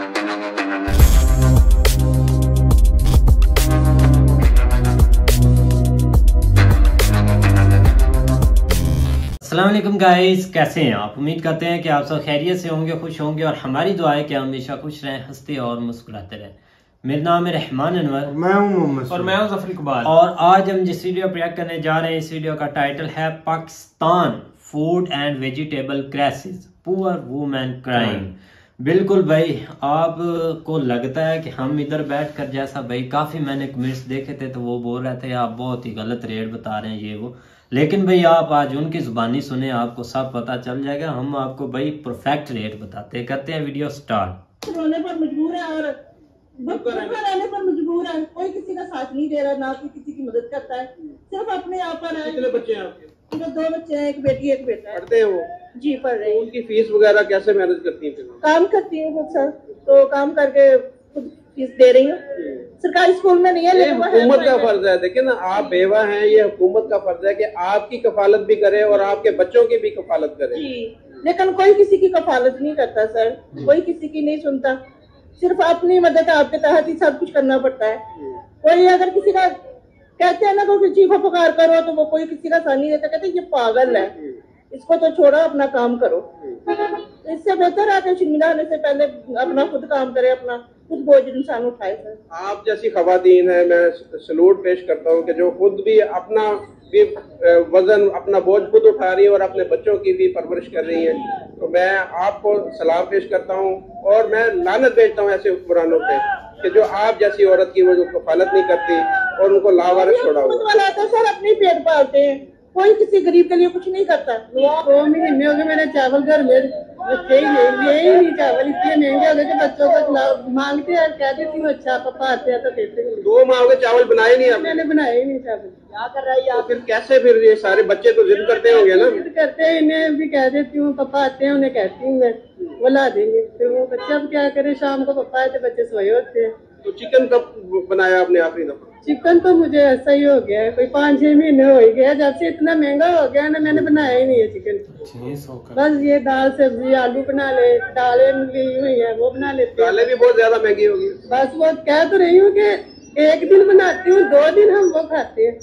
अस्सलाम वालेकुम गाइस, कैसे हैं आप? उम्मीद करते हैं कि आप सब खैरियत से होंगे, खुश होंगे और हमारी दुआ है कि हम हमेशा खुश रहें, हंसते और मुस्कुराते रहें। मेरा नाम है रहमान अनवर, मैं हूं मोहम्मद और मैं हूं ज़फर इकबाल। और आज हम जिस वीडियो प्रयाग करने जा रहे हैं, इस वीडियो का टाइटल है Pakistan food and vegetable crisis, poor women crime. बिल्कुल भाई, आपको लगता है कि हम इधर बैठकर, जैसा भाई काफ़ी मैंने कमेंट्स देखे थे तो वो बोल रहे थे आप बहुत ही गलत रेट बता रहे हैं ये वो, लेकिन भाई आप आज उनकी जुबानी सुने, आपको सब पता चल जाएगा। हम आपको भाई परफेक्ट रेट बताते हैं। करते हैं वीडियो स्टार्ट। रोने पर मजबूर है और रहने पर मजबूर है। कोई किसी का साथ नहीं दे रहा, ना कोई किसी की मदद करता है, सिर्फ अपने आप पर है। कितने बच्चे हैं आपके? मेरे 2 बच्चे हैं, एक बेटी एक बेटा है। पढ़ते हैं वो? जी पढ़ रहे हैं। उनकी फीस वगैरह कैसे मैनेज करती हैं? काम करती हूँ खुद सर, तो काम करके खुद फीस दे रही हूँ। सरकारी स्कूल में नहीं है, ये लेकिन हुकूमत का फर्ज है। देखिए ना, आप बेवा हैं, ये हुकूमत का फर्ज है कि आपकी कफालत भी करे और आपके बच्चों की भी कफालत करे। जी, लेकिन कोई किसी की कफालत नहीं करता सर, कोई किसी की नहीं सुनता। सिर्फ अपनी मदद आपके तहत ही सब कुछ करना पड़ता है। कोई अगर किसी का कहते हैं ना, कोई चीखो पुकार करो तो वो कोई किसी का साथ नहीं देता, कहते ये पागल है, इसको तो छोड़ो, अपना काम करो। इससे बेहतर है कि शर्मिंदा होने से पहले अपना खुद काम करे, अपना खुद बोझ इंसान उठाए सर। आप जैसी खवातीन है, मैं सलूट पेश करता हूँ कि जो खुद भी अपना भी वजन, अपना बोझ खुद उठा रही है और अपने बच्चों की भी परवरिश कर रही है। तो मैं आपको सलाम पेश करता हूँ और मैं लानत भेजता हूँ ऐसे हुक्मरानों पे कि जो आप जैसी औरत की वो जो कफालत नहीं करती और उनको लावारिस छोड़ा हुआ। तो सर अपने पेट पालते हैं, कोई किसी गरीब के लिए कुछ नहीं करता। 2 महीने हो गए मेरे चावल घर में बच्चे ही नहीं, चावल इतने महंगे हो गए कि बच्चों को मांगते हैं, कह देती हूँ अच्छा पापा आते हैं तो देते हैं। 2 माह हो गए चावल बनाए नहीं आपने? मैंने बनाए ही नहीं चावल। क्या कर रहा है तो फिर कैसे? फिर ये सारे बच्चे तो जिद करते होंगे ना? जिद करते हैं, इन्हें भी कह देती हूँ पापा आते हैं, उन्हें कहती हूँ मैं, वो ला देंगे। फिर वो बच्चा अब क्या करे, शाम को पापा आए तो बच्चे सोए होते हैं। तो चिकन कब बनाया आपने आखिरी दफा? चिकन तो मुझे ऐसा ही हो गया है, कोई 5-6 महीने हो ही गया, जब से इतना महंगा हो गया ना, मैंने बनाया ही नहीं है चिकन। 600 का बस ये दाल सब्जी आलू बना ले, दालें ली हुई है वो बना लेते हैं। दालें भी बहुत ज्यादा महंगी होगी। बस वो कह तो रही हूँ कि एक दिन बनाती हूँ, 2 दिन हम वो खाते हैं।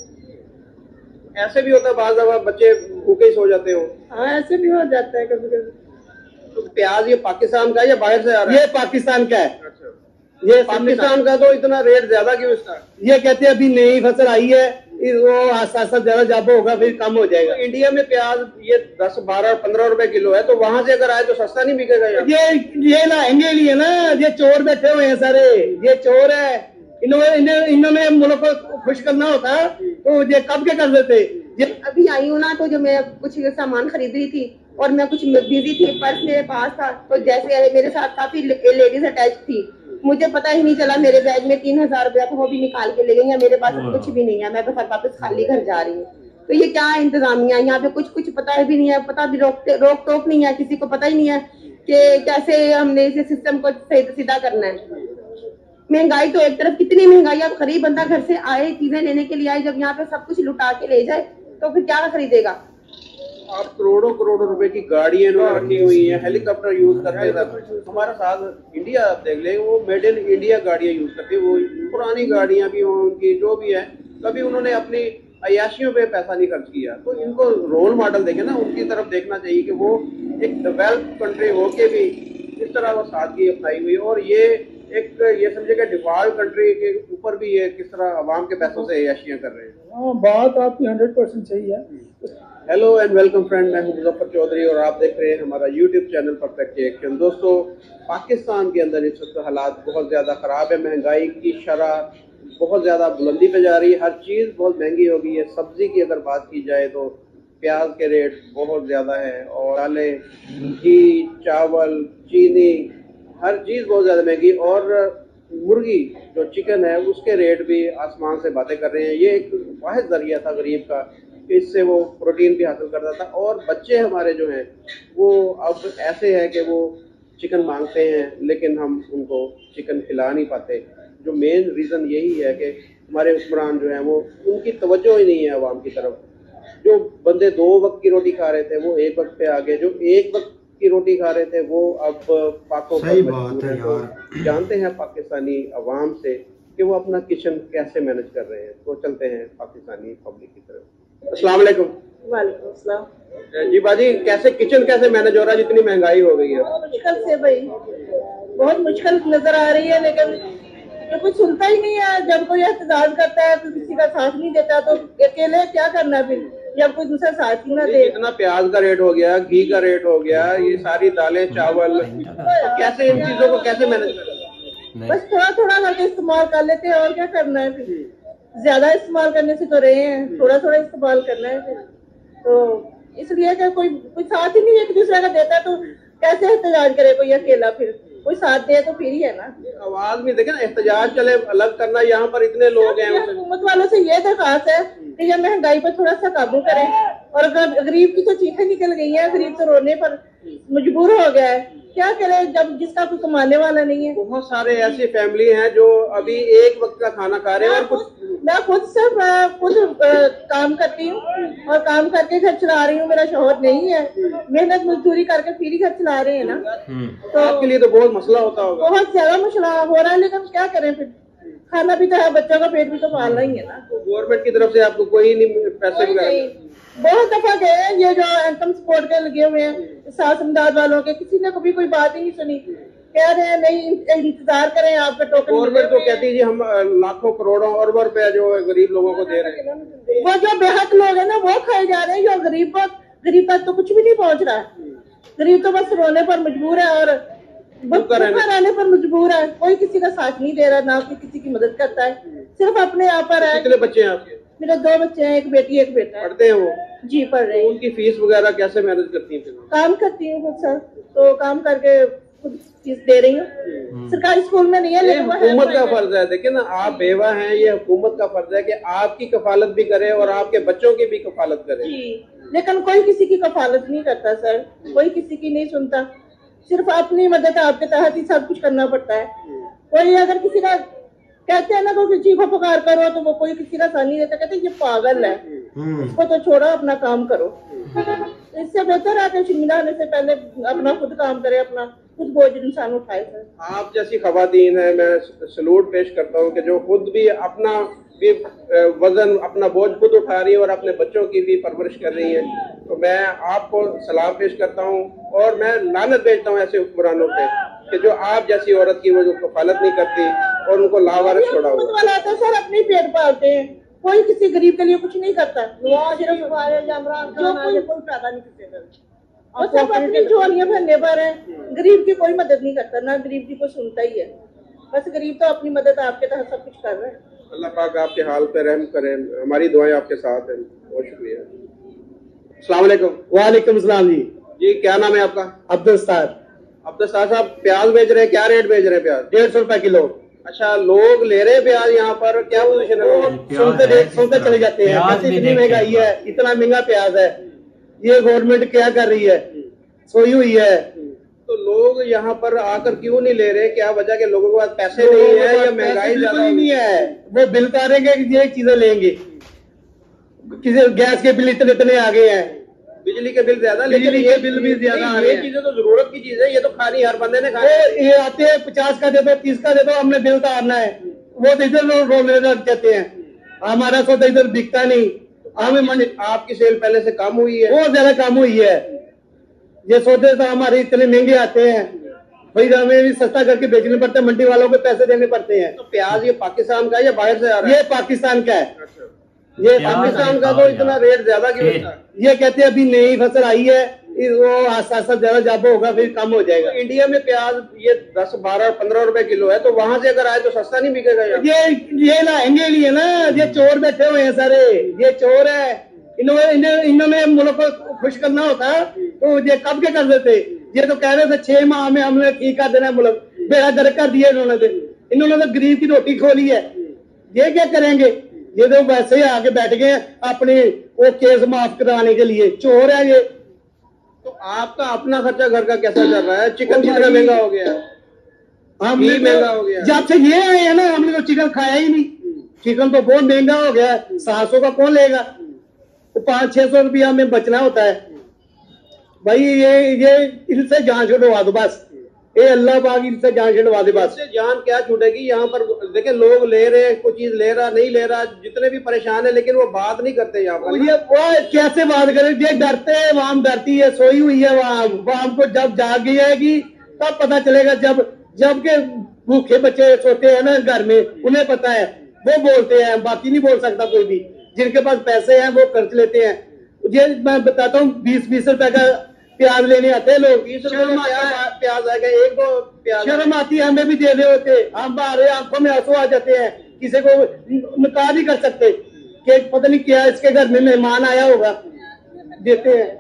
ऐसे भी होता है बाज़ दफा बच्चे भूखे ही सो जाते हो। हाँ ऐसे भी हो जाता है कभी कभी। तो प्याज ये पाकिस्तान का है या बाहर से आ रहा है? ये पाकिस्तान का है। अच्छा, ये पाकिस्तान का तो इतना रेट ज्यादा क्यों इसका? ये कहते हैं अभी नई फसल आई है, वो आस्ता ज्यादा जब होगा फिर कम हो जाएगा। तो इंडिया में प्याज ये 10, 12, 15 रुपए किलो है, तो वहां से अगर आए तो सस्ता नहीं बिकेगा यहाँ? ये लाएंगे लिए ना, ये चोर बैठे हुए हैं सारे, ये चोर है। इन्होंने मुल्क को खुश करना होता तो ये कब के कर देते। अभी आई हूँ ना, तो जो मैं कुछ सामान खरीद रही थी और मैं कुछ बिजी थी, पर्स मेरे पास था, तो जैसे मेरे साथ काफी लेडीज अटैच थी, मुझे पता ही नहीं चला मेरे बैग में 3000 रुपया था, वो भी निकाल के ले गई है। मेरे पास कुछ भी नहीं है, मैं बस वापस खाली घर जा रही हूँ। तो ये क्या इंतजामिया, यहाँ पे कुछ पता भी नहीं है, पता भी रोक टोक नहीं है, किसी को पता ही नहीं है कि कैसे हमने इस सिस्टम को सीधा करना है। महंगाई तो एक तरफ, कितनी महंगाई, अब गरीब बंदा घर से आए, चीजें लेने के लिए आए, जब यहाँ पे सब कुछ लुटा के ले जाए तो फिर क्या खरीदेगा? आप करोड़ों रुपए की गाड़ियां रखी हुई है, हेलीकॉप्टर यूज करते हैं। हमारे साथ इंडिया आप देख ले, वो मेड इन इंडिया गाड़ियां यूज करती है, वो पुरानी गाड़ियां भी उनकी जो भी है, कभी उन्होंने अपनी अयाशियों पे पैसा नहीं खर्च किया। तो इनको रोल मॉडल देखे ना, उनकी तरफ देखना चाहिए कि वो एक डेवलप कंट्री होके भी इस तरह वो सादगी अपनाई हुई, और ये समझेगा डिफॉल्ट कंट्री के ऊपर भी ये किस तरह अवाम के पैसों से अयाशियां कर रहे हैं। बात आपकी 100% सही है। हेलो एंड वेलकम फ्रेंड, मैं हूं मुजफ्फर चौधरी और आप देख रहे हैं हमारा यूट्यूब चैनल परफेक्ट रिएक्शन। दोस्तों, पाकिस्तान के अंदर इस वक्त हालात बहुत ज़्यादा ख़राब है। महंगाई की शरह बहुत ज़्यादा बुलंदी पे जा रही है, हर चीज़ बहुत महंगी हो गई है। सब्ज़ी की अगर बात की जाए तो प्याज के रेट बहुत ज़्यादा है, और दालें, घी, चावल, चीनी, हर चीज़ बहुत ज़्यादा महंगी, और मुर्गी जो चिकन है उसके रेट भी आसमान से बातें कर रहे हैं। ये एक वाहिद ज़रिया था गरीब का, इससे वो प्रोटीन भी हासिल करता था। और बच्चे हमारे जो हैं वो अब ऐसे हैं कि वो चिकन मांगते हैं, लेकिन हम उनको चिकन खिला नहीं पाते। जो मेन रीज़न यही है कि हमारे हुक्मरान जो हैं वो, उनकी तवज्जो ही नहीं है आवाम की तरफ। जो बंदे 2 वक्त की रोटी खा रहे थे वो 1 वक्त पे आ गए, जो 1 वक्त की रोटी खा रहे थे वो अब पाकों सही पर बात मजबूर है हैं। तो यार। जानते हैं पाकिस्तानी अवाम से कि वो अपना किचन कैसे मैनेज कर रहे हैं। तो चलते हैं पाकिस्तानी पब्लिक की तरफ। अस्सलाम वालेकुम। वालेकुम अस्सलाम। जी बाजी, कैसे किचन कैसे मैनेज हो रहा है, जितनी महंगाई हो गई है? बहुत मुश्किल से भाई, बहुत मुश्किल नजर आ रही है, लेकिन तो कुछ सुनता ही नहीं है। जब कोई एहतजाज करता है तो किसी का साथ नहीं देता, तो अकेले क्या करना फिर जब कोई दूसरा साथ ही ना दे। इतना प्याज का रेट हो गया, घी का रेट हो गया, ये सारी दालें चावल, तो कैसे इन चीजों को कैसे मैनेज करें? बस थोड़ा थोड़ा करके इस्तेमाल कर लेते हैं, और क्या करना है फिर। ज्यादा इस्तेमाल करने से तो रहे हैं, थोड़ा थोड़ा इस्तेमाल करना है फिर। तो इसलिए कि कोई साथ ही नहीं एक दूसरे का देता, तो कैसे एहतजाज करे कोई अकेला? फिर कोई साथ दे तो फिर ही है ना। आवाज में देखे ना, एहतजाज चले अलग करना, यहाँ पर इतने लोग हैं। हुकूमत वालों से ये दरखास्त है कि ये महंगाई पर थोड़ा सा काबू करें, और गरीब की तो चीखें निकल गई हैं, गरीब तो रोने पर मजबूर हो गया है। क्या करे जब जिसका कोई कमाने वाला नहीं है। बहुत सारे ऐसी फैमिली हैं जो अभी एक वक्त का खाना खा रहे हैं, और मैं खुद काम करती हूँ, और काम करके घर चला रही हूँ। मेरा शौहर नहीं है, मेहनत मजदूरी करके फिर ही घर चला रहे हैं ना। तो आपके लिए तो बहुत मसला होता होगा। बहुत ज्यादा मसला हो रहा है, लेकिन क्या करें फिर, खाना भी तो है, बच्चों का पेट भी तो पालना ही है ना। गवर्नमेंट की तरफ से आपको कोई नहीं पैसे वगैरह? बहुत दफा गए, ये जो इनकम सपोर्ट के लगे हुए हैं साथ इमदाद वालों के, किसी ने कभी कोई बात ही नहीं सुनी। कह रहे हैं नहीं इंतजार करें आपका टोकन। गवर्नमेंट तो कहती है जी हम लाखों करोड़ों अरबों रुपया जो गरीब लोगों को दे रहे हैं। वो जो बेहद लोग हैं ना वो खाए जा रहे हैं, जो गरीब तक तो कुछ भी नहीं पहुंच रहा है। गरीब तो बस रोने पर मजबूर है और भूखा रहने पर मजबूर है। कोई किसी का साथ नहीं दे रहा, ना कोई किसी की मदद करता है, सिर्फ अपने आप पर है। कितने बच्चे हैं आपके? मेरे 2 बच्चे हैं, एक बेटी एक बेटा है। पढ़ते हैं वो? जी पढ़ रहे हैं। उनकी फीस वगैरह कैसे मैनेज करती हैं? काम करती हूँ खुद सर, तो काम करके खुद फीस दे रही हूँ। सरकारी स्कूल में नहीं है, लेकिन हुकूमत का फर्ज है। देखिए ना, आप बेवा हैं, ये हुकूमत का फर्ज है कि आपकी कफालत भी करे और आपके बच्चों की भी कफालत करे। जी, लेकिन कोई किसी की कफालत नहीं करता सर, कोई किसी की नहीं सुनता। सिर्फ अपनी मदद आपके तहत ही सब कुछ करना पड़ता है। कोई अगर किसी का कहते हैं ना कोई चीखो पुकार करो, तो वो कोई किसी का साथ नहीं देता, कहते ये पागल है, इसको तो छोड़ो, अपना काम करो। इससे बेहतर है कि शर्मिंदा होने से पहले अपना खुद काम करे, अपना खुद बोझ इंसान उठाए। आप जैसी खवातीन है, मैं सलूट पेश करता हूँ कि जो खुद भी अपना भी वजन, अपना बोझ खुद उठा रही है और अपने बच्चों की भी परवरिश कर रही है। तो मैं आपको सलाम पेश करता हूँ, और मैं लानत भेजता हूँ ऐसे हुक्मरानों पे कि जो आप जैसी औरत की वो जो कफालत नहीं करती और उनको लावारिस छोड़ा हुआ। वाला तो सर अपने पेट पालते हैं, कोई किसी गरीब के लिए कुछ नहीं करता। और सब अपनी झोलियां भरने पर है, गरीब की कोई मदद नहीं करता, ना गरीब की कोई सुनता ही है। बस गरीब तो अपनी मदद आपके तहत सब कुछ कर रहा है। अल्लाह पाक आपके हाल पे रहम करे, हमारी दुआएं आपके साथ हैं। बहुत शुक्रिया। अस्सलाम वालेकुम। वालेकुम सलाम जी। जी क्या नाम है आपका? अब्दुल सत्तार। अब्दुल सत्तार साहब, प्याज बेच रहे हैं, क्या रेट बेच रहे हैं प्याज? 150 रुपए किलो। अच्छा, लोग ले रहे हैं प्याज यहाँ पर, क्या पोजीशन है? सुनते चले जाते हैं, इतनी महंगाई है, इतना महंगा प्याज है, ये गवर्नमेंट क्या कर रही है, सोई हुई है। तो लोग यहाँ पर आकर क्यों नहीं ले रहे? क्या वजह के लोगों के पास पैसे नहीं है या महंगाई ज्यादा नहीं है? वो बिल उतारेंगे कि ये चीजें लेंगे, किसी गैस के बिल इतने इतने आ गए हैं, बिजली के बिल ज्यादा, लेकिन ये बिल भी ज्यादा आ रहे हैं। ये चीजें तो जरूरत की चीज है, ये तो खानी हर बंदे ने खानी। ये आते हैं 50 का दे दो, 30 का दे दो, हमने बिल उतारना है, वो तो इधर रोने लग जाते हैं। हमारा सौदा इधर बिकता नहीं। हमें आपकी सेल पहले से कम हुई है? बहुत ज्यादा कम हुई है। ये सौदे तो हमारे इतने महंगे आते हैं, भाई हमें भी सस्ता करके बेचने पड़ते हैं, मंडी वालों को पैसे देने पड़ते हैं। तो प्याज ये पाकिस्तान का है या बाहर से आ रहा है? ये पाकिस्तान का है। अच्छा। ये पाकिस्तान का तो इतना रेट ज्यादा क्यों होता है? ये कहते हैं अभी नई फसल आई है, वो आस्ता आस्ता ज्यादा जाबो होगा, फिर कम हो जाएगा। तो इंडिया में प्याज ये 10, 12, 15 रुपए किलो है, तो वहां से अगर आए तो सस्ता नहीं बिकेगा? ये लाएंगे लिए ना, ये चोर बैठे हुए हैं सारे, ये चोर है। इन्होंने मुल्क को खुश करना होता तो ये कब के कर देते। ये तो कह रहे थे 6 माह में हमने ठीक कर देना मुल्क, बेड़ा गर्क कर दिया इन्होंने तो गरीब की रोटी खोली है। ये क्या करेंगे? ये तो वैसे ही आके बैठ गए अपने वो केस माफ कराने के लिए, चोर है ये। तो आपका अपना खर्चा घर का कैसा चल रहा है? चिकन कितना महंगा हो गया? हमने महंगा हो गया। जब से ये आए हैं ना, हमने तो चिकन खाया ही नहीं। चिकन तो बहुत महंगा हो गया है, 700 का कौन लेगा? 500-600 रुपया में बचना होता है, भाई ये इनसे जान छुड़वा दो बस, ये अल्लाह पाक इनसे जान छुड़वा दे बस। इससे जान क्या छूटेगी? यहाँ पर देखिए लोग ले रहे हैं, कोई चीज ले रहा नहीं ले रहा, जितने भी परेशान है, लेकिन वो बात नहीं करते यहाँ पर। ये वो कैसे बात करे, ये डरते हैं, वाम डरती है, सोई हुई है वाम को जब जाग गई आएगी तब पता चलेगा। जब के भूखे बच्चे सोते हैं ना घर में, उन्हें पता है, वो बोलते हैं, बाकी नहीं बोल सकता कोई भी। जिनके पास पैसे हैं वो खर्च लेते हैं। ये मैं बताता हूँ 20-20 रुपए का प्याज लेने आते हैं लोग, 20 रुपए प्याज आएगा, 1-2 प्याज। शर्म आती है, हमें भी दे रहे होते, हम बाहर आंखों में आंसू आ जाते हैं, किसी को निकाह नहीं कर सकते कि पता नहीं क्या इसके घर में मेहमान आया होगा, देते हैं।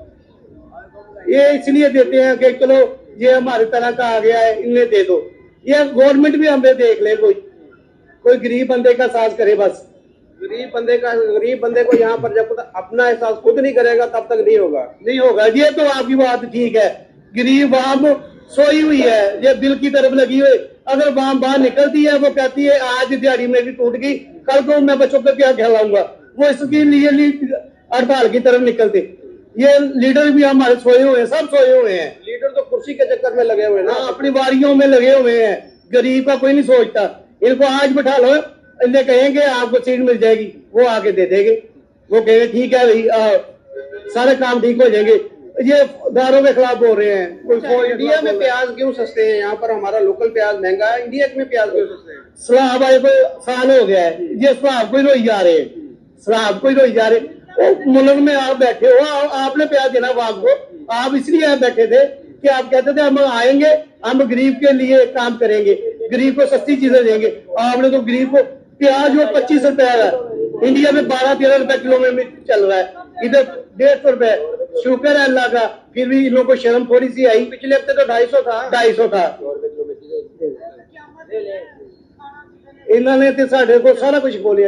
ये इसलिए देते हैं कि चलो ये हमारी तरह का आ गया है, इन्हें दे दो। ये गवर्नमेंट भी हमें देख ले, कोई गरीब बंदे का साथ करे बस। गरीब बंदे को यहाँ पर जब तक अपना एहसास खुद नहीं करेगा तब तक नहीं होगा। ये तो आपकी बात ठीक है। गरीब वाम सोई हुई है, ये बिल की तरफ लगी हुई। अगर वाम बाहर निकलती है, वो कहती है आज दिहाड़ी मेरी टूट गई, कल को मैं बच्चों को क्या खिलाऊंगा, वो इसके लिए हड़ताल की तरफ निकलते। ये लीडर भी हमारे सोए हुए हैं, सब सोए हुए हैं। लीडर तो कुर्सी के चक्कर में लगे हुए हैं ना, अपनी वारियों में लगे हुए हैं। गरीब का कोई नहीं सोचता। इनको आज बैठा लो, इन्हें कहेंगे आपको सीट मिल जाएगी, वो आके दे देंगे, वो कहेंगे ठीक है भाई, सारे काम ठीक हो जाएंगे। ये दारों के खिलाफ बोल रहे हैं। इंडिया में प्याज क्यों सस्ते हैं? यहाँ पर हमारा लोकल प्याज महंगा है, इंडिया में प्याज क्यों सस्ते हैं? सलाब आए को साल हो गया है, ये सलाब को ही रोई जा रहे हैं, सलाब को ही रोई जा रहे। मुल्क में आप बैठे हो, आपने प्याज देना वाग को, आप इसलिए आप बैठे थे कि आप कहते थे हम आएंगे, हम गरीब के लिए काम करेंगे, गरीब को सस्ती चीजें देंगे। आपने तो गरीब को प्याज वो 25 रुपए है, इंडिया में 12-13 रुपए किलो में चल रहा है, इधर 150 रुपए। शुक्र है अल्लाह का, फिर भी इन लोगों को शर्म थोड़ी सी आई। पिछले हफ्ते तो 250 था। इन्होंने तो साढ़े को सारा कुछ बोलिया।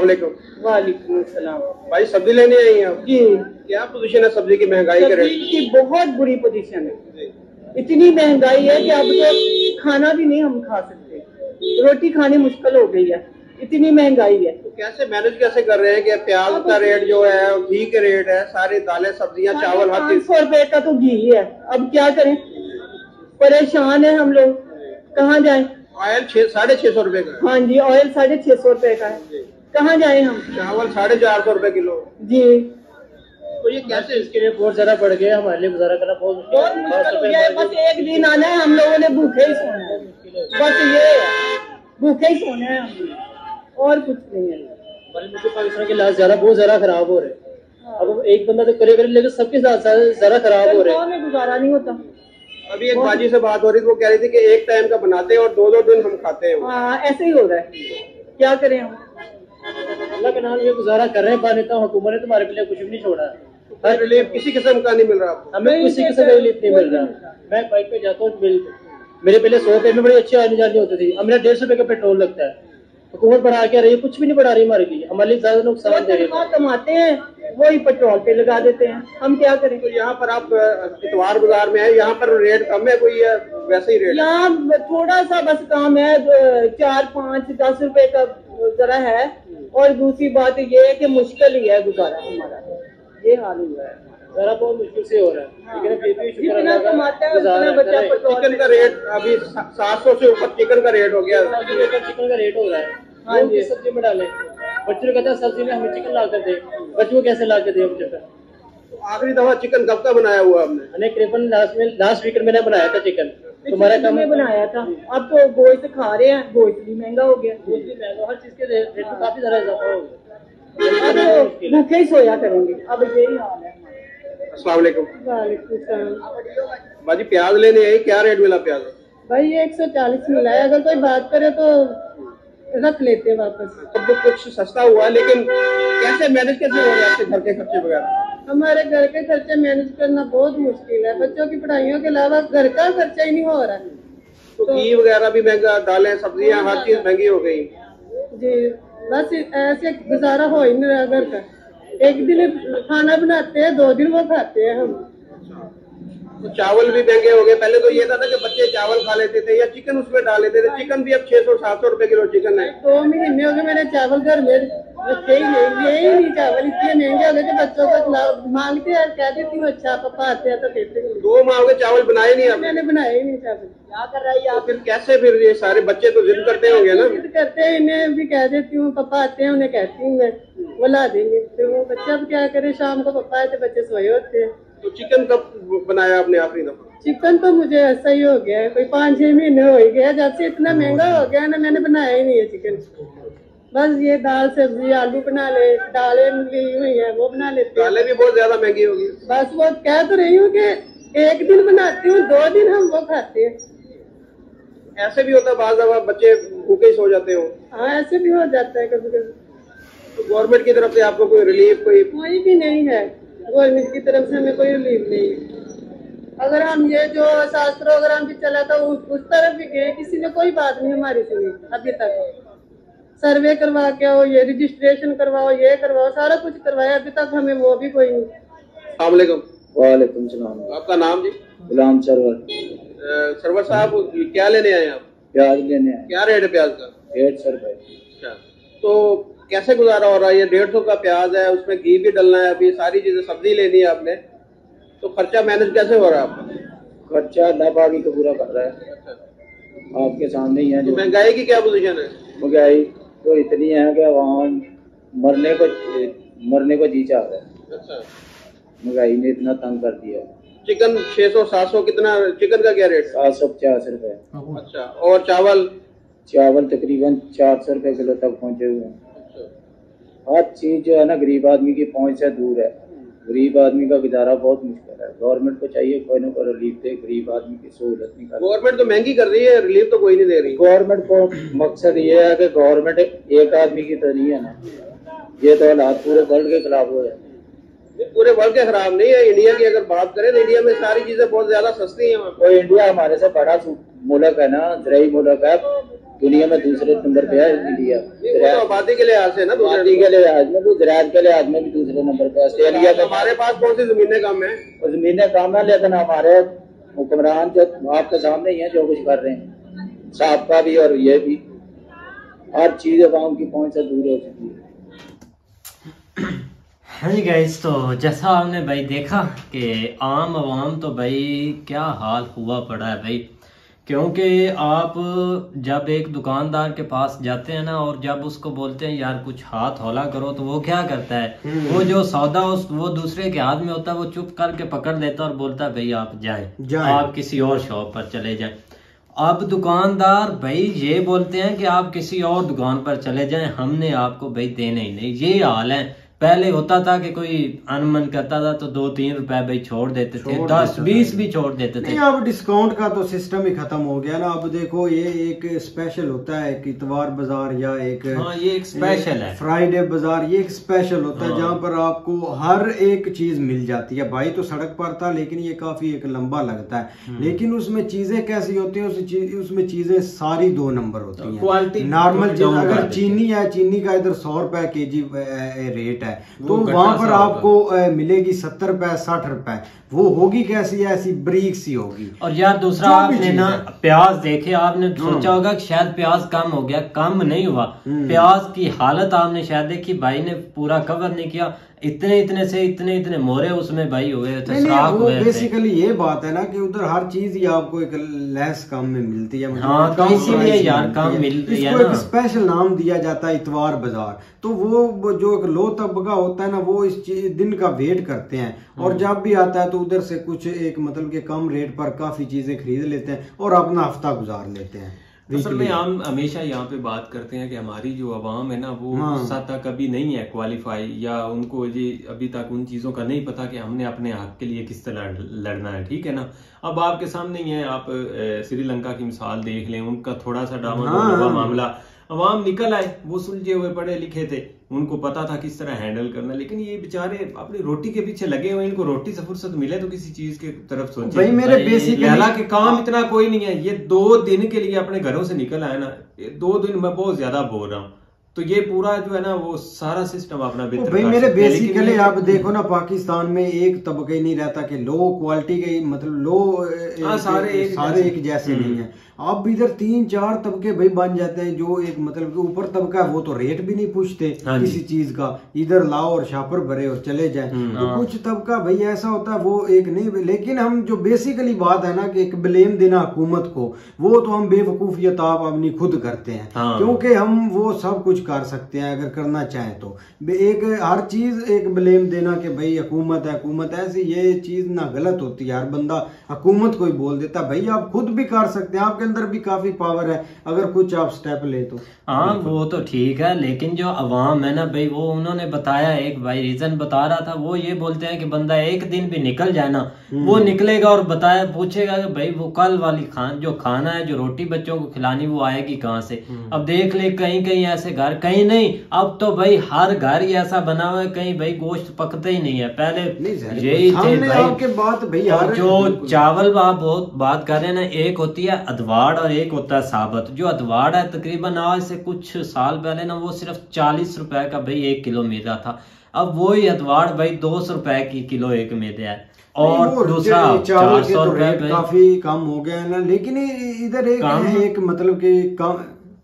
वालेकुम सलाम। भाई सब्जी लेने आई हैं आप? जी, क्या पोजीशन है सब्जी की, महंगाई के रेट की बहुत बुरी पोजीशन है। इतनी महंगाई है कि अब तो खाना भी नहीं हम खा सकते, रोटी खानी मुश्किल हो गई है, इतनी महंगाई है। तो कैसे कर रहे हैं कि प्याज का रेट जो है, घी के रेट है, सारी दालें सब्जियां चावल हर चीज। 500 रुपए का तो घी है, अब क्या करें, परेशान है हम लोग, कहाँ जाएं। ऑयल 650 रुपए का। हाँ जी, ऑयल 650 रुपए का है, कहाँ जाएं हम। चावल 450 रुपए किलो जी। तो ये कैसे? इसके लिए बहुत ज्यादा बढ़ गया, हमारे लिए गुजारा करना बहुत मुश्किल हो गया है। बस एक दिन आना है, हम लोगों ने भूखे ही सोना है, बस ये भूखे ही सोना है हम, और कुछ नहीं है। पाकिस्तान के लाश बहुत ज्यादा खराब हो रहे हैं। अब एक बंदा तो करे लेकिन सबके साथ ज्यादा खराब हो रहे हैं, में गुजारा नहीं होता। अभी एक बाजी से बात हो रही थी, वो कह रही थी कि एक टाइम का बनाते हैं और 2-2 दिन हम खाते हैं। हाँ, ऐसे ही हो रहा है, क्या करें हम। अल्लाह के नाम ये गुजारा कर रहे हैं। नेता हुकूमत ने तुम्हारे लिए कुछ भी नहीं छोड़ा, हर रिलीफ किसी किस्म का नहीं मिल रहा आपको? हमें किसी किस्म का रिलीफ नहीं मिल रहा। मैं बाइक पे जाता हूँ, मेरे पहले 100 रुपए में बड़ी अच्छी आने जानी होती थी, अब मेरा 150 रुपए का पेट्रोल लगता है। हुकूमत बढ़ा के रही है, कुछ भी नहीं बढ़ा रही हमारे लिए, हमारे लिए ज्यादा नुकसान दे रही है। कमाते हैं वही पेट्रोल पे लगा देते हैं, हम क्या करें। तो यहाँ पर आप इतवार बाजार में है, यहाँ पर रेट कम है कोई, वैसे ही रेट? यहाँ थोड़ा सा बस काम है, 4-5-10 रुपए का जरा है, और दूसरी बात ये है कि मुश्किल ही है गुजारा हमारा, ये हाल हुआ है, जरा बहुत मुश्किल से हो रहा है। लेकिन फिर भी शुक्र जितना कमाते हैं उतना बच्चा पेट्रोल। चिकन का रेट अभी 700 से ऊपर चिकन का रेट हो गया। चिकन का रेट हो रहा है। हाँ जी, सब्जी में डालें, बच्चों को कहते हैं सब्जी में हमें चिकन ला कर दे, बच्चों को कैसे ला कर दे हम चिकन। तो आखिरी दफा चिकन कब का बनाया हुआ हमने? करीबन लास्ट वीकेंड मैंने बनाया था चिकन, तुम्हारा काम में बनाया था। अब तो गोश्त खा रहे हैं, गोश्त भी महंगा हो गया, हर चीज के रेट में काफी ज्यादा इजाफा हो गया। अब तो भूखे ही सोया करेंगे, अब यही हाल है। अस्सलाम वालेकुम। वालेकुम सलाम। बाजी प्याज लेने आई, क्या रेट मिला प्याज? भाई 140 मिला है, अगर कोई बात करे तो रख लेते वापस। सब कुछ सस्ता हुआ, लेकिन कैसे मैनेज कैसे हो रहे हैं आपके घर के खर्चे वगैरह? हमारे घर के खर्चे मैनेज करना बहुत मुश्किल है, बच्चों की पढ़ाइयों के अलावा घर का खर्चा ही नहीं हो रहा है। तो घी वगैरह भी महंगा, दालें सब्जियां हर चीज महंगी हो गई जी। बस ऐसे गुजारा हो ही नहीं रहा घर का, एक दिन खाना बनाते हैं, 2 दिन वो खाते हैं हम। तो चावल भी महंगे हो गए। पहले तो ये था ना कि बच्चे चावल खा लेते थे या चिकन उसमें डाल लेते थे। चिकन भी अब 600-700 रुपए किलो चिकन है। 2 महीने हो गए मेरे चावल घर में बच्चे ही नहीं चावल इतने महंगे हो गए कि बच्चों को मांगते हैं, कह देती हूँ अच्छा पापा आते हैं तो देते हैं। 2 माह हो गए चावल बनाए नहीं आप? मैंने बनाए ही नहीं चावल। क्या कर रहा है तो फिर कैसे, फिर ये सारे बच्चे तो जिद करते होंगे ना? जिद करते हैं, इन्हें भी कह देती हूँ पापा आते हैं, उन्हें कहती हूँ मैं वो ला देंगे। फिर वो बच्चा भी क्या करे, शाम को पापा आए तो बच्चे सोए होते हैं। तो चिकन कब बनाया आपने आखिरी दफा? चिकन तो मुझे ऐसा ही हो गया है, कोई 5-6 महीने हो ही गया जब से इतना महंगा हो गया ना, मैंने बनाया ही नहीं है चिकन। बस ये दाल सब्जी आलू बना ले, दालें ली हुई है वो बना लेते हैं। दालें भी बहुत ज्यादा महंगी होगी। बस वो कह तो रही हूँ कि एक दिन बनाती हूँ, 2 दिन हम वो खाते हैं। ऐसे भी होता है बाज़ दफा बच्चे भूखे सो जाते हो। हाँ ऐसे भी हो जाता है कभी कभी। तो गवर्नमेंट की तरफ से आपको कोई रिलीफ कोई भी नहीं है, गवर्नमेंट की तरफ से हमें कोई रिलीफ नहीं है। अगर हम ये जो शास्त्र अगर हम भी चला था उस तरफ भी गए, किसी ने कोई बात नहीं हमारी सुनी अभी तक। सर्वे करवा के आओ, ये रजिस्ट्रेशन करवाओ, ये करवाओ, सारा कुछ करवाया, अभी तक हमें वो भी कोई नहीं। अस्सलाम वालेकुम। वालेकुम सलाम। आपका नाम जी? गुलाम सरवर। सरवर साहब क्या लेने आए आप? प्याज लेने आए। क्या रेट है प्याज का? 150 रुपए। अच्छा, तो कैसे गुजारा हो रहा है? ये 150 का प्याज है, उसमें घी भी डलना है, अभी सारी चीजें सब्जी लेनी है आपने, तो खर्चा मैनेज कैसे हो रहा है आपका? खर्चा अल्लाह पाक ही तो पूरा कर रहा है, आपके सामने ही है। तो महंगाई की क्या पोजीशन है? महंगाई तो इतनी है कि वहाँ मरने को जी चाह रहा है। अच्छा, महंगाई ने इतना तंग कर दिया। चिकन 600-700 कितना चिकन का क्या रेट? 750 रुपए। अच्छा, और चावल तकरीबन 400 रुपए किलो तक पहुँचे हुए हैं। अच्छा। हर चीज जो है ना गरीब आदमी की पहुँच से दूर है। गरीब आदमी का गुजारा बहुत मुश्किल है। गवर्नमेंट को चाहिए कोई ना कोई रिलीफ दे, गरीब आदमी की सहूलत निकाले। गवर्नमेंट तो महंगी कर रही है, रिलीफ तो कोई नहीं दे रही। गवर्नमेंट को मकसद ये है कि गवर्नमेंट एक आदमी की तो नहीं है ना, ये तो हालात पूरे वर्ल्ड के खिलाफ हो जाए। पूरे वर्ल्ड के खराब नहीं है। इंडिया की अगर बात करें तो इंडिया में सारी चीजें बहुत ज्यादा सस्ती हैं। तो इंडिया हमारे से बड़ा मुल्क है ना, ज़राई मुल्क है, दुनिया में दूसरे नंबर पे है इंडिया। तो आबादी के लिहाज से ना, आबादी के लिहाज में, ज़राअत के लिहाज में भी दूसरे नंबर पे। ऑस्ट्रेलिया में हमारे पास कौन सी जमीनें कम है? जमीनें कम है, लेकिन हमारे हुक्मरान जो आपके सामने ही है जो कुछ कर रहे हैं, साबका भी और ये भी, हर चीज अवाम की पहुंच से दूर हो चुकी है। हाँ जी गाइस, तो जैसा आपने भाई देखा कि आम आवाम तो भाई क्या हाल हुआ पड़ा है भाई, क्योंकि आप जब एक दुकानदार के पास जाते हैं ना और जब उसको बोलते हैं यार कुछ हाथ हौला करो, तो वो क्या करता है, वो जो सौदा वो दूसरे के हाथ में होता है वो चुप करके पकड़ लेता है और बोलता है भाई आप जाएं, आप किसी और शॉप पर चले जाएं। अब दुकानदार भाई ये बोलते हैं कि आप किसी और दुकान पर चले जाएं, हमने आपको भाई देने ही नहीं। ये हाल है। पहले होता था कि कोई अनमन करता था तो 2-3 रुपए भाई छोड़ देते थे, 10-20 भी छोड़ देते थे। अब डिस्काउंट का तो सिस्टम ही खत्म हो गया ना। अब देखो ये एक स्पेशल होता है कि इतवार बाजार या एक, हाँ ये एक स्पेशल है, फ्राइडे बाजार, ये एक स्पेशल होता है जहाँ पर आपको हर एक चीज मिल जाती है। भाई तो सड़क पर था लेकिन ये काफी एक लंबा लगता है, लेकिन उसमें चीजें कैसी होती है, उसमें चीजें सारी 2 नंबर होती है। क्वालिटी नॉर्मल चीज अगर चीनी है, चीनी का इधर 100 रुपए केजी रेट है, तो वहां पर आपको मिलेगी 70 रुपए 60 रुपए। वो होगी कैसी, ऐसी ब्रीक सी होगी। और यार दूसरा आपने ना प्याज देखे, आपने सोचा होगा कि शायद प्याज कम हो गया, कम नहीं हुआ। प्याज की हालत आपने शायद देखी, भाई ने पूरा कवर नहीं किया, इतने मोरे उसमें भाई हुए थे, वो बेसिकली ये बात है ना कि उधर हर चीज ही आपको एक लेस कम में मिलती है। हाँ, तो इसीलिए यार कम मिलती है ना। इसको एक स्पेशल नाम दिया जाता है इतवार बाजार। तो वो जो एक लो तबका होता है ना, वो इस दिन का वेट करते हैं और जब भी आता है तो उधर से कुछ एक मतलब के कम रेट पर काफी चीजें खरीद लेते हैं और अपना हफ्ता गुजार लेते हैं। असल में हम हमेशा यहाँ पे बात करते हैं कि हमारी जो आवाम है ना वो सतह कभी नहीं है क्वालिफाई, या उनको ये अभी तक उन चीजों का नहीं पता कि हमने अपने हक के लिए किस तरह लड़ना है। ठीक है ना। अब आपके सामने ही है, आप श्रीलंका की मिसाल देख लें, उनका थोड़ा सा डामाडोल हुआ मामला, अवाम निकल आए, वो सुलझे हुए पढ़े लिखे थे, उनको पता था किस तरह हैंडल करना, लेकिन ये बेचारे अपनी रोटी के पीछे लगे हुए, इनको रोटी से फुर्सत मिले तो किसी चीज के तरफ सोचे। भाई मेरे बेसिकली हालांकि काम इतना कोई नहीं है, ये 2 दिन के लिए अपने घरों से निकल आए ना, 2 दिन मैं बहुत ज्यादा बोल रहा हूँ, तो ये पूरा जो है ना वो सारा सिस्टम अपना बेहतर भाई मेरे बेसिकली आप लेकिन देखो ना, पाकिस्तान में एक तबका ही नहीं रहता कि लो क्वालिटी के, मतलब लो सारे एक जैसे नहीं है। अब इधर 3-4 तबके भाई बन जाते हैं, जो एक मतलब कि ऊपर तबका है वो तो रेट भी नहीं पूछते किसी चीज का, इधर लाओ और शापर भरे और चले जाए। तो कुछ तबका भाई ऐसा होता है वो एक नहीं। लेकिन हम जो बेसिकली बात है ना कि एक ब्लेम देना हुकूमत को, वो तो हम बेवकूफियत आप अपनी खुद करते हैं, क्योंकि हम वो सब कुछ कर सकते हैं अगर करना चाहें तो। एक हर चीज एक ब्लेम देना कि भाई हुकूमत है, हुकूमत ऐसी, ये चीज ना गलत होती है। हर बंदा हुकूमत को ही बोल देता, भाई आप खुद भी कर सकते हैं, आपके अंदर भी काफी पावर है अगर कुछ आप स्टेप ले तो। हाँ वो तो ठीक है, लेकिन जो अवाम है ना भाई, वो उन्होंने बताया एक भाई रीजन बता रहा था, वो ये बोलते हैं कि बंदा एक दिन भी निकल जाए ना, वो निकलेगा और बताया पूछेगा कि भाई वो कल वाली जो खाना है, जो रोटी बच्चों को खिलानी, वो आएगी कहाँ से। अब देख ले कहीं कहीं ऐसे घर, कहीं नहीं, अब तो भाई हर घर ही ऐसा बना हुआ है, कहीं भाई गोश्त पकते ही नहीं है। पहले यही थे भाई बात भाई, जो चावल आप बहुत बात कर रहे हैं ना, एक होती है अदवाड़ और एक होता है साबत। जो अदवाड़ है तकरीबन आज से कुछ साल पहले ना वो सिर्फ 40 रुपए का भाई 1 किलो मिल रहा था। अब वही अदवाड़ भाई 200 रुपए की किलो एक में दिया है, और दूसरा 400 रुपए काफी कम हो गया है ना। लेकिन इधर एक मतलब कि कम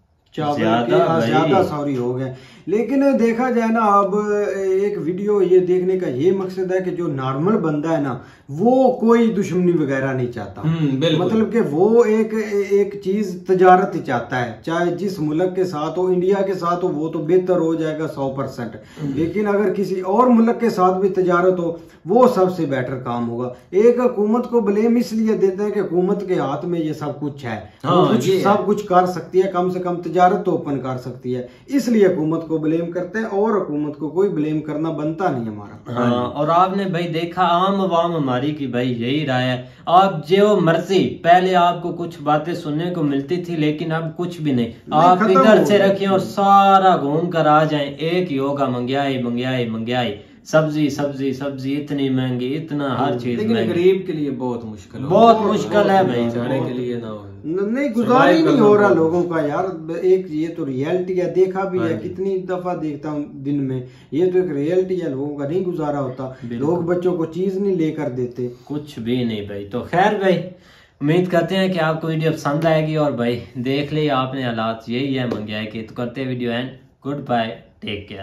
ज्यादा सॉरी हो गए। लेकिन देखा जाए ना, अब एक वीडियो ये देखने का ये मकसद है कि जो नॉर्मल बंदा है ना, वो कोई दुश्मनी वगैरह नहीं चाहता। मतलब कि वो एक चीज तजारत ही चाहता है, चाहे जिस मुल्क के साथ हो, इंडिया के साथ हो, वो तो बेहतर हो जाएगा 100%। लेकिन अगर किसी और मुल्क के साथ भी तजारत हो, वो सबसे बेटर काम होगा। एक हुकूमत को ब्लेम इसलिए देते हैं कि हुकूमत के हाथ में ये सब कुछ है, सब कुछ कर सकती है, कम से कम तजारत तो ओपन कर सकती है, इसलिए हुकूमत को ब्लेम करते हैं, और हुकूमत को कोई ब्लेम करना बनता नहीं हमारा। हाँ, और आपने भाई देखा आम आवाम हमारी की भाई यही राय है। आप जो मर्जी, पहले आपको कुछ बातें सुनने को मिलती थी, लेकिन अब कुछ भी नहीं। आप इधर से रखिए और सारा घूम कर आ जाए, एक ही होगा महंगाई महंगाई महंगाई, सब्जी सब्जी सब्जी इतनी महंगी, इतना हर चीज। लेकिन गरीब के लिए बहुत मुश्किल है भाई, जाने के लिए ना नहीं, गुजारा ही नहीं हो रहा लोगों का यार। एक ये तो रियलिटी है, देखा भी है, कितनी दफा देखता हूँ दिन में, ये तो एक रियलिटी है, लोगों का नहीं गुजारा होता, लोग बच्चों को चीज नहीं लेकर देते, कुछ भी नहीं भाई। तो खैर भाई, उम्मीद करते हैं कि आपको वीडियो पसंद आएगी, और भाई देख ले आपने हालात यही है महंगाई के। तो करते video and good bye, take care.